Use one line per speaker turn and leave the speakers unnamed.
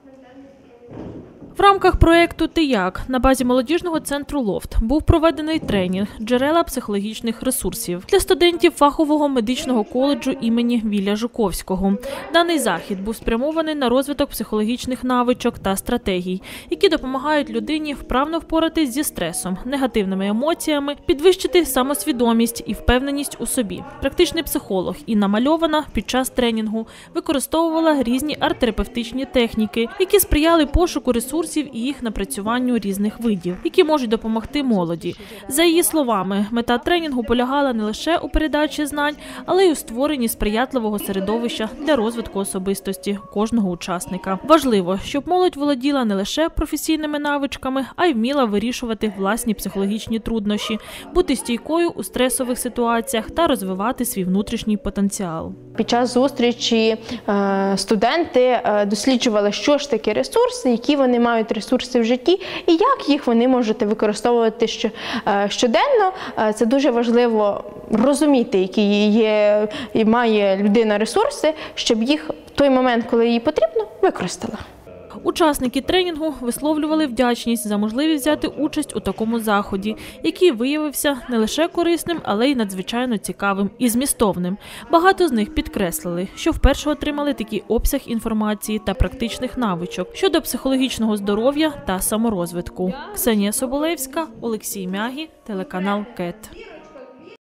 В рамках проєкту «Ти як» на базі молодіжного центру «Лофт» був проведений тренінг «Джерела психологічних ресурсів» для студентів фахового медичного коледжу імені Вілля Жуковського. Даний захід був спрямований на розвиток психологічних навичок та стратегій, які допомагають людині вправно впоратись зі стресом, негативними емоціями, підвищити самосвідомість і впевненість у собі. Практичний психолог Інна Мальована під час тренінгу використовувала різні арт-терапевтичні техніки, які сприяли пошуку ресурсів і їх напрацюванню різних видів, які можуть допомогти молоді. За її словами, мета тренінгу полягала не лише у передачі знань, але й у створенні сприятливого середовища для розвитку особистості кожного учасника. Важливо, щоб молодь володіла не лише професійними навичками, а й вміла вирішувати власні психологічні труднощі, бути стійкою у стресових ситуаціях та розвивати свій внутрішній потенціал.
Під час зустрічі студенти досліджували, що ж таке ресурси, які вони мають ресурси в житті і як їх вони можуть використовувати щоденно. Це дуже важливо розуміти, які має людина ресурси, щоб їх в той момент, коли їй потрібно, використала.
Учасники тренінгу висловлювали вдячність за можливість взяти участь у такому заході, який виявився не лише корисним, але й надзвичайно цікавим і змістовним. Багато з них підкреслили, що вперше отримали такий обсяг інформації та практичних навичок щодо психологічного здоров'я та саморозвитку. Ксенія Соболевська, Олексій Мягі, телеканал КЕТ.